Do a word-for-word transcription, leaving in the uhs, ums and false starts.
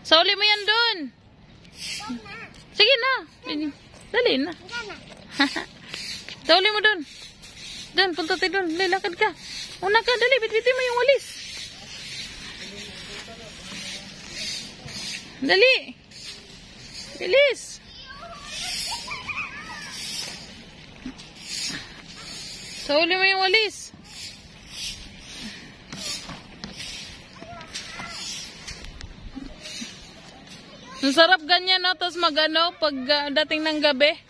Sauli mo yan doon. Sige na. Dali na. Sauli mo doon. Doon, punta tayo doon. Lalakad ka. Una ka, dali. Bitbitin mo yung walis. Dali. Bilis. Sauli mo yung walis. Ang sarap ganyan, no? Tapos mag-ano, pag uh, dating ng gabi.